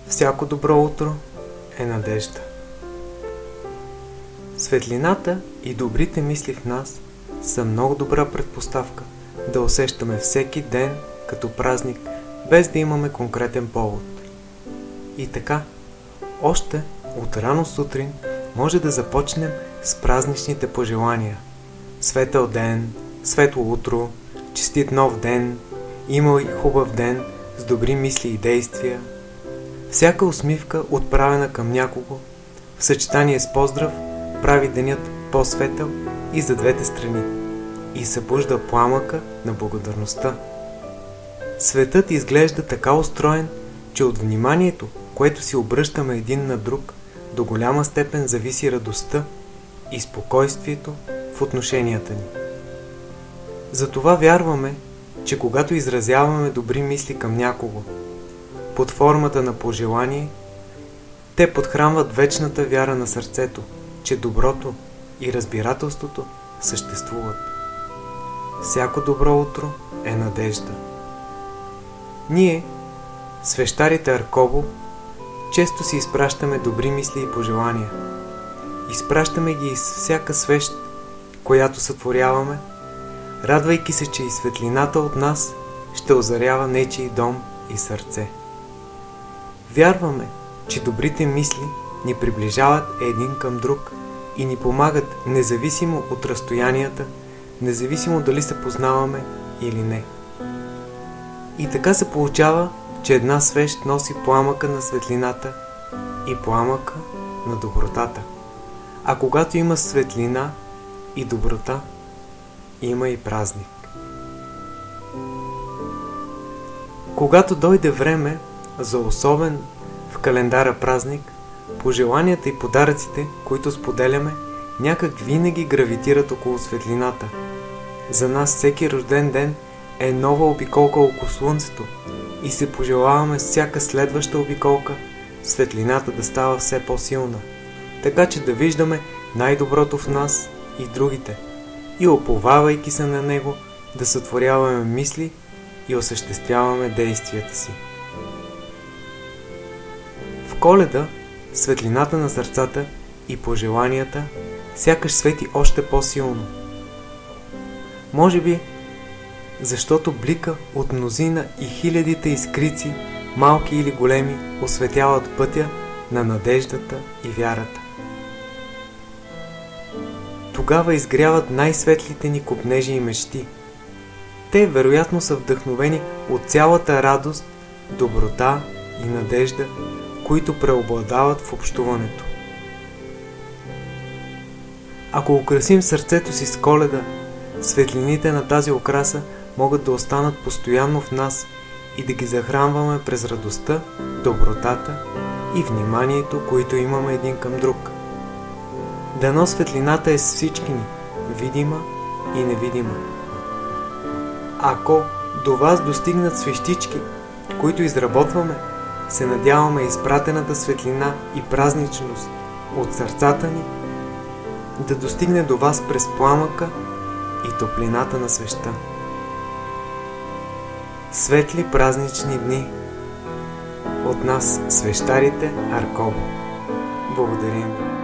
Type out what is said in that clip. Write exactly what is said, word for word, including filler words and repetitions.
Всяко добро утро е надежда. Светлината и добрите мисли в нас са много добра предпоставка да усещаме всеки ден като празник, без да имаме конкретен повод. И така, още от рано сутрин може да започнем с празничните пожелания. Светъл ден, светло утро, честит нов ден, имай хубав ден с добри мисли и действия. Всяка усмивка, отправена към някого, в съчетание с поздрав, прави денят по-светъл и за двете страни и събужда пламъка на благодарността. Светът изглежда така устроен, че от вниманието, което си обръщаме един на друг, до голяма степен зависи радостта и спокойствието в отношенията ни. Затова вярваме, че когато изразяваме добри мисли към някого, под формата на пожелание, те подхранват вечната вяра на сърцето, че доброто и разбирателството съществуват. Всяко добро утро е надежда. Ние, свещарите Аркобо, често си изпращаме добри мисли и пожелания. Изпращаме ги из всяка свещ, която сътворяваме, радвайки се, че и светлината от нас ще озарява нечий дом и сърце. Вярваме, че добрите мисли ни приближават един към друг и ни помагат независимо от разстоянията, независимо дали се познаваме или не. И така се получава, че една свещ носи пламъка на светлината и пламъка на добротата. А когато има светлина и доброта, има и празник. Когато дойде време за особен в календара празник, пожеланията и подаръците, които споделяме, някак винаги гравитират около светлината. За нас всеки рожден ден е нова обиколка около Слънцето и се пожелаваме всяка следваща обиколка светлината да става все по-силна, така че да виждаме най-доброто в нас и другите и уповавайки се на него да сътворяваме мисли и осъществяваме действията си. В Коледа светлината на сърцата и пожеланията сякаш свети още по-силно. Може би, защото блика от мнозина и хилядите искрици, малки или големи, осветяват пътя на надеждата и вярата. Тогава изгряват най-светлите ни копнежи и мечти. Те вероятно са вдъхновени от цялата радост, доброта и надежда, които преобладават в общуването. Ако украсим сърцето си с Коледа, светлините на тази украса могат да останат постоянно в нас и да ги захранваме през радостта, добротата и вниманието, които имаме един към друг. Дано светлината е с всички ни, видима и невидима. Ако до вас достигнат свещички, които изработваме, се надяваме изпратената светлина и празничност от сърцата ни да достигне до вас през пламъка и топлината на свещта. Светли празнични дни от нас, свещарите Аркобо. Благодарим ви!